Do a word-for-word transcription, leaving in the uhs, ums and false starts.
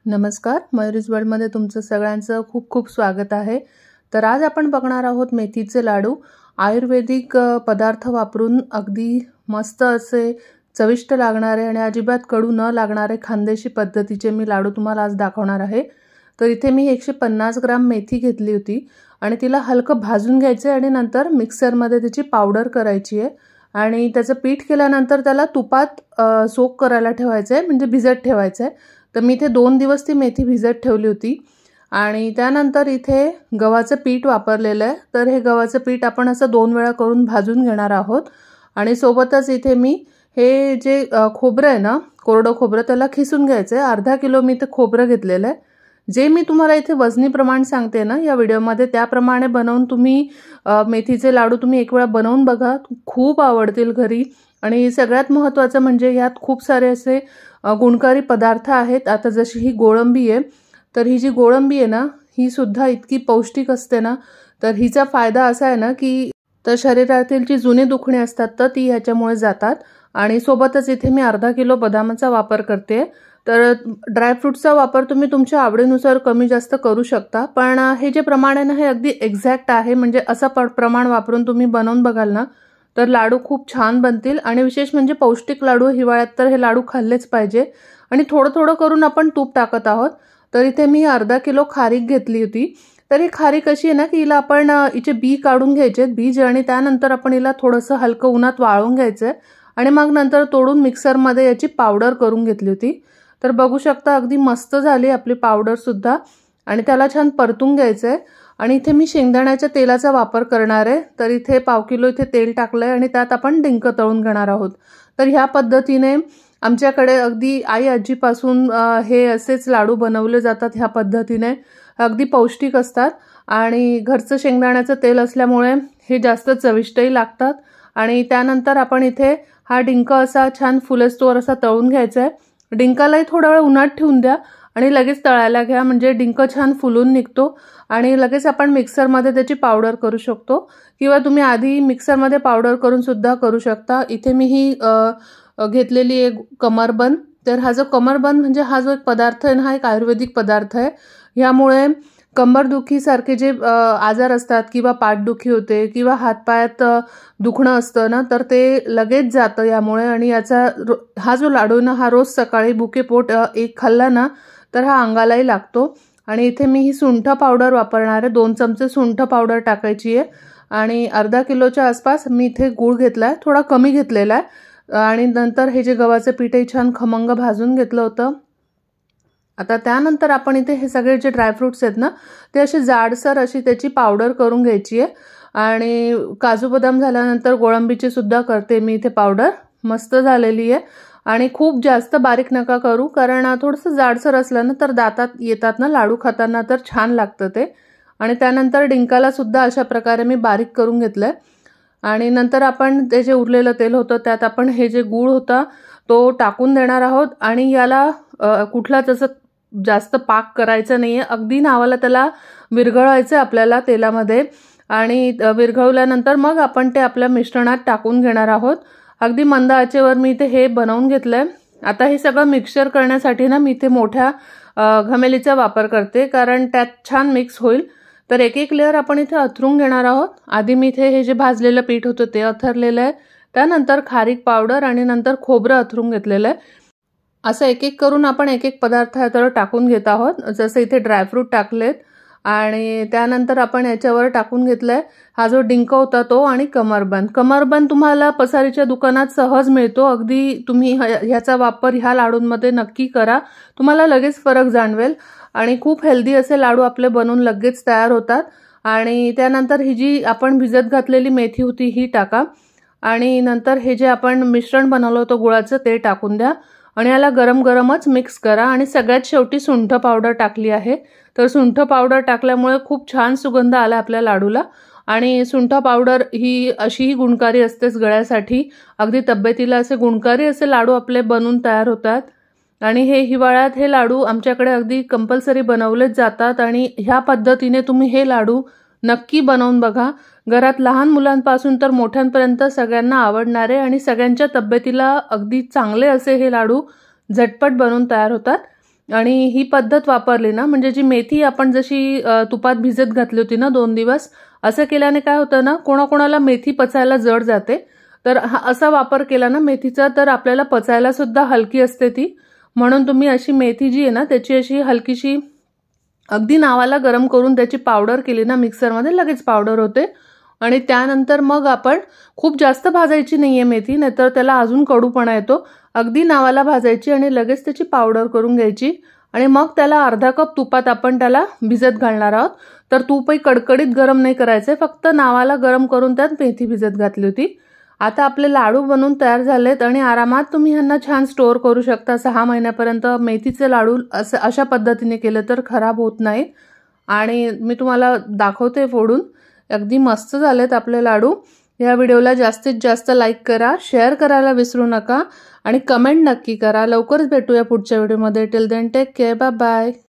नमस्कार, मयुरीज वर्ल्डमध्ये तुमचं सगळ्यांचं खूप खूप स्वागत आहे। तर आज आपण बघणार आहोत मेथीचे लाडू। आयुर्वेदिक पदार्थ वापरून अगदी मस्त असे चविष्ट लागणारे आणि अजिबात कडू न लागणारे खानदेशी पद्धतीचे मी लाडू तुम्हाला आज दाखवणार आहे। तर इथे मी एकशे पन्नास ग्राम मेथी घेतली होती आणि तिला हलकं भाजून घ्यायचे आणि नंतर मिक्सरमध्ये त्याची पावडर करायची आहे आणि त्याचं पीठ केल्यानंतर त्याला तुपात सोक करायला ठेवायचं आहे, म्हणजे भिजत ठेवायचं आहे। तर मी इथे दोन दिवस ती मेथी भिजत ठेवली होती आणि त्यानंतर इथे गव्हाचं पीठ वापरलेलं आहे। तर हे गव्हाचं पीठ आपण असं दोन वेळा करून भाजून घेणार आहोत आणि सोबतच इथे मी हे जे खोबरं आहे ना, कोरडं खोबरं, त्याला खिसून घ्यायचं आहे। अर्धा किलो मी ते खोबरं घेतलेलं आहे। जे मी तुम्हाला इथे वजनी प्रमाण सांगते ना या व्हिडिओमध्ये, त्याप्रमाणे बनवून तुम्ही मेथीचे लाडू तुम्ही एक वेळा बनवून बघा, खूप आवडतील घरी। आणि सगळ्यात महत्त्वाचं म्हणजे यात खूप सारे असे गुणकारी पदार्थ आहेत। आता जशी ही गोळंबी आहे, तर ही जी गोळंबी आहे ना, ही सुद्धा इतकी पौष्टिक असते ना। तर हिचा फायदा असा आहे ना की तर शरीरातील जी जुने दुखणे असतात तर ती ह्याच्यामुळे जातात। आणि सोबतच इथे मी अर्धा किलो बदामाचा वापर करते। तर ड्रायफ्रूटचा वापर तुम्ही तुमच्या आवडीनुसार कमी जास्त करू शकता, पण हे जे प्रमाण आहे ना हे अगदी एक्झॅक्ट आहे। म्हणजे असं प्रमाण वापरून तुम्ही बनवून बघाल ना तर लाडू खूप छान बनतील। आणि विशेष म्हणजे पौष्टिक लाडू, हिवाळ्यात तर हे लाडू खाल्लेच पाहिजे। आणि थोडं थोडं करून आपण तूप टाकत आहोत। तर इथे मी अर्धा किलो खारीक घेतली होती। तर ही खारीक अशी आहे ना की हिला आपण हिचे बी काढून घ्यायचे बीज आणि त्यानंतर आपण हिला थोडंसं हलकं उन्हात वाळवून घ्यायचं आणि मग नंतर तोडून मिक्सरमध्ये याची पावडर करून घेतली होती। तर बघू शकता अगदी मस्त झाली आपली पावडर सुद्धा। आणि त्याला छान परतून घ्यायचं आहे। आणि इथे मी शेंगदाण्याच्या तेलाचा वापर करणार आहे। तर इथे पाव किलो इथे तेल टाकलंय आणि त्यात आपण डिंक तळून घेणार आहोत। तर ह्या पद्धतीने आमच्याकडे अगदी आई आजीपासून हे असेच लाडू बनवले जातात। ह्या पद्धतीने अगदी पौष्टिक असतात आणि घरचं शेंगदाण्याचं तेल असल्यामुळे हे जास्त चविष्टही लागतात। आणि त्यानंतर आपण इथे हा डिंक असा छान फुलस्तोवर असा तळून घ्यायचा आहे। डिंकालाही थोडा वेळ उन्हात ठेवून द्या आणि लगेच तळायला घ्या, म्हणजे डिंक छान फुलून निघतो आणि लगेच आपण मिक्सरमध्ये त्याची पावडर करू शकतो, किंवा तुम्ही आधी मिक्सरमध्ये पावडर करून सुद्धा करू शकता। इथे मी ही घेतलेली एक कमरबंद। तर हा जो कमरबंद म्हणजे हा जो एक पदार्थ आहे ना, हा एक आयुर्वेदिक पदार्थ आहे। यामुळे कंबरदुखीसारखे जे आजार असतात किंवा पाठदुखी होते किंवा हातपायात दुखणं असतं ना, तर ते लगेच जातं यामुळे। आणि याचा हा जो लाडू ना हा रोज सकाळी भुकेपोट एक खाल्ला ना तर हा अंगालाही लागतो। आणि इथे मी ही सुंठ पावडर वापरणार आहे। दोन चमचे सुंठ पावडर टाकायची आहे आणि अर्धा किलोच्या आसपास मी इथे गूळ घेतलाय, थोडा कमी घेतलेला आहे। आणि नंतर हे जे गव्हाचं पीठही छान खमंग भाजून घेतलं होतं। आता त्यानंतर आपण इथे हे सगळे जे ड्रायफ्रुट्स आहेत ना ते असे जाडसर अशी त्याची पावडर करून घ्यायची आहे। आणि काजू बदाम झाल्यानंतर गोळंबीची सुद्धा करते मी इथे पावडर, मस्त झालेली आहे। आणि खूप जास्त बारीक नका करू, कारण थोडंसं जाडसर असलं ना तर दातात येतात ना लाडू खाताना, तर छान लागतं ते। आणि त्यानंतर डिंकाला सुद्धा अशा प्रकारे मी बारीक करून घेतलंय। आणि नंतर आपण ते जे उरलेलं तेल होतं त्यात आपण हे जे गूळ होता तो टाकून देणार आहोत। आणि याला कुठलाच असं जास्त पाक करायचा नाहीये, अगदी नावाला त्याला विरघळायचं आपल्याला तेलामध्ये। आणि विरघळल्यानंतर मग आपण ते आपल्या मिश्रणात टाकून घेणार आहोत। अगदी मंद आचेवर मी इथे हे बनवून घेतलंय। आता हे सगळं मिक्सचर करण्यासाठी ना मी इथे मोठ्या घमेलीचा वापर करते, कारण त्यात छान मिक्स होईल। तर एक एक लेअर आपण इथे अथरून घेणार आहोत। आधी मी इथे हे जे भाजलेलं पीठ होतं ते अथरलेलं आहे, त्यानंतर खारीक पावडर आणि नंतर खोबरं अथरून घेतलेलं आहे। असं एक एक करून आपण एक एक पदार्थ याच्यावर टाकून घेत आहोत। जसं इथे ड्रायफ्रूट टाकलेत आणि त्यानंतर आपण याच्यावर टाकून घेतलाय हा जो डिंक होता तो आणि कमरबंद। कमरबंद तुम्हाला पसारीच्या दुकानात सहज मिळतो, अगदी तुम्ही ह्याचा वापर ह्या लाडूंमध्ये नक्की करा, तुम्हाला लगेच फरक जाणवेल। आणि खूप हेल्दी असे लाडू आपले बनवून लगेच तयार होतात। आणि त्यानंतर ही जी आपण भिजत घातलेली मेथी होती ही टाका आणि नंतर हे जे आपण मिश्रण बनवलं होतं गुळाचं ते टाकून द्या आणि याला गरम गरमच मिक्स करा। आणि सगळ्यात शेवटी सुंठ पावडर टाकली आहे। तर सुंठ पावडर टाकल्यामुळे खूप छान सुगंध आला आपल्या लाडूला। आणि सुंठ पावडर ही अशीही गुणकारी असतेच गळ्यासाठी, अगदी तब्येतीला असे गुणकारी असे लाडू आपले बनून तयार होतात। आणि हे हिवाळ्यात हे लाडू आमच्याकडे अगदी कंपल्सरी बनवलेच जातात। आणि ह्या पद्धतीने तुम्ही हे लाडू नक्की बनवून बघा। घरात लहान मुलांपासून तर मोठ्यांपर्यंत सगळ्यांना आवडणारे आणि सगळ्यांच्या तब्येतीला अगदी चांगले असे हे लाडू झटपट बनवून तयार होतात। आणि ही पद्धत वापरली ना, म्हणजे जी मेथी आपण जशी तुपात भिजत घातली होती ना दोन दिवस, असं केल्याने काय होतं ना, कोणाकोणाला मेथी पचायला जड जाते, तर हा असा वापर केला ना मेथीचा तर आपल्याला पचायला सुद्धा हलकी असते ती. म्हणून तुम्ही अशी मेथी जी आहे ना त्याची अशी हलकीशी अगदी नावाला गरम करून त्याची पावडर केली ना मिक्सरमध्ये, लगेच पावडर होते. आणि त्यानंतर मग आपण खूप जास्त भाजायची नाहीये मेथी, नाहीतर त्याला अजून कडूपणा येतो. अगदी नावाला भाजायची आणि लगेच त्याची पावडर करून घ्यायची आणि मग त्याला अर्धा कप तुपात आपण त्याला भिजत घालणार आहोत. तर तूपही कडकडीत गरम नाही करायचे, फक्त नावाला गरम करून त्यात मेथी भिजत घातली होती. आता आपले लाडू बनवून तयार झालेत आणि आरामात तुम्ही ह्यांना छान स्टोअर करू शकता सहा महिन्यापर्यंत. मेथीचे लाडू असं अशा पद्धतीने केले तर खराब होत नाहीत. आणि मी तुम्हाला दाखवते फोडून, अगदी मस्त झालेत आपले लाडू. या व्हिडिओला जास्तीत जास्त लाईक करा, शेअर करायला विसरू नका आणि कमेंट नक्की करा. लवकरच भेटूया पुढच्या व्हिडिओमध्ये. Till then take care, bye bye.